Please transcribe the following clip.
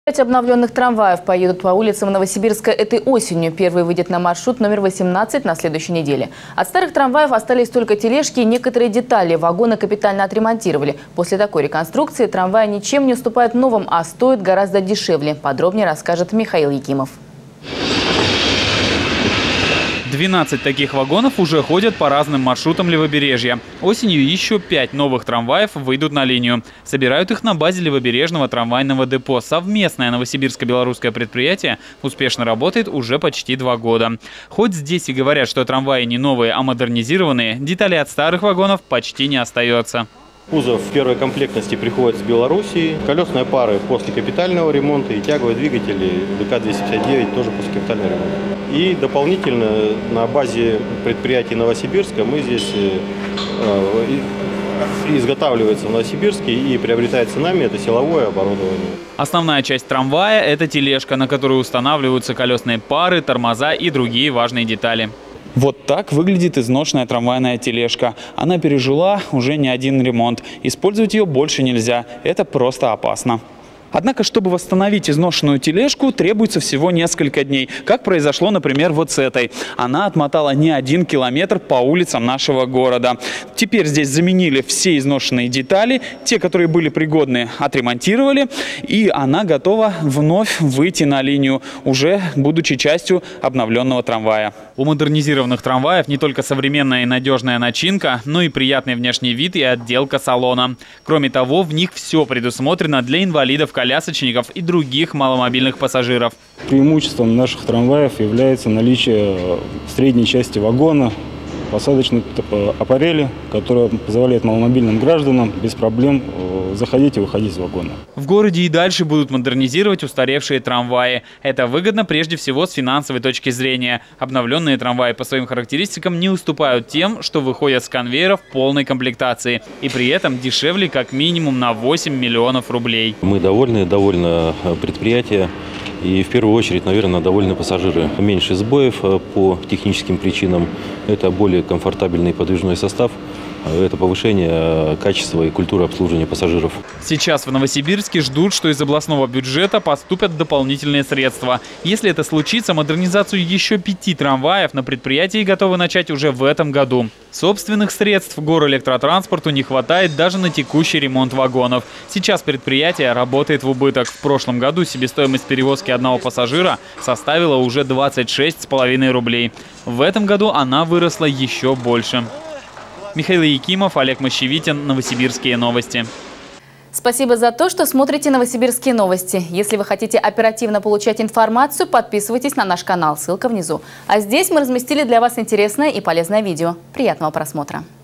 5 обновленных трамваев поедут по улицам Новосибирска этой осенью. Первый выйдет на маршрут номер 18 на следующей неделе. От старых трамваев остались только тележки и некоторые детали. Вагоны капитально отремонтировали. После такой реконструкции трамваи ничем не уступают новым, а стоят гораздо дешевле. Подробнее расскажет Михаил Якимов. 12 таких вагонов уже ходят по разным маршрутам Левобережья. Осенью еще 5 новых трамваев выйдут на линию. Собирают их на базе Левобережного трамвайного депо. Совместное новосибирско-белорусское предприятие успешно работает уже почти 2 года. Хоть здесь и говорят, что трамваи не новые, а модернизированные, деталей от старых вагонов почти не остается. Кузов первой комплектности приходит с Белоруссии. Колесные пары после капитального ремонта и тяговые двигатели ВК-259 тоже после капитального ремонта. И дополнительно на базе предприятия Новосибирска мы здесь изготавливается в Новосибирске и приобретается нами это силовое оборудование. Основная часть трамвая – это тележка, на которую устанавливаются колесные пары, тормоза и другие важные детали. Вот так выглядит изношенная трамвайная тележка. Она пережила уже не один ремонт. Использовать ее больше нельзя. Это просто опасно. Однако, чтобы восстановить изношенную тележку, требуется всего несколько дней. Как произошло, например, вот с этой. Она отмотала не 1 километр по улицам нашего города. Теперь здесь заменили все изношенные детали. Те, которые были пригодны, отремонтировали. И она готова вновь выйти на линию, уже будучи частью обновленного трамвая. У модернизированных трамваев не только современная и надежная начинка, но и приятный внешний вид и отделка салона. Кроме того, в них все предусмотрено для инвалидов, колясочников и других маломобильных пассажиров. Преимуществом наших трамваев является наличие в средней части вагона посадочной аппарели, которая позволяет маломобильным гражданам без проблем заходить и выходить из вагона. В городе и дальше будут модернизировать устаревшие трамваи. Это выгодно прежде всего с финансовой точки зрения. Обновленные трамваи по своим характеристикам не уступают тем, что выходят с конвейеров полной комплектации. И при этом дешевле как минимум на 8 миллионов рублей. Мы довольны предприятие. И в первую очередь, наверное, довольны пассажиры. Меньше сбоев по техническим причинам. Это более комфортабельный подвижной состав. Это повышение качества и культуры обслуживания пассажиров. Сейчас в Новосибирске ждут, что из областного бюджета поступят дополнительные средства. Если это случится, модернизацию еще 5 трамваев на предприятии готовы начать уже в этом году. Собственных средств Горэлектротранспорту не хватает даже на текущий ремонт вагонов. Сейчас предприятие работает в убыток. В прошлом году себестоимость перевозки одного пассажира составила уже 26,5 рублей. В этом году она выросла еще больше. Михаил Якимов, Олег Мощевитин, Новосибирские новости. Спасибо за то, что смотрите Новосибирские новости. Если вы хотите оперативно получать информацию, подписывайтесь на наш канал. Ссылка внизу. А здесь мы разместили для вас интересное и полезное видео. Приятного просмотра.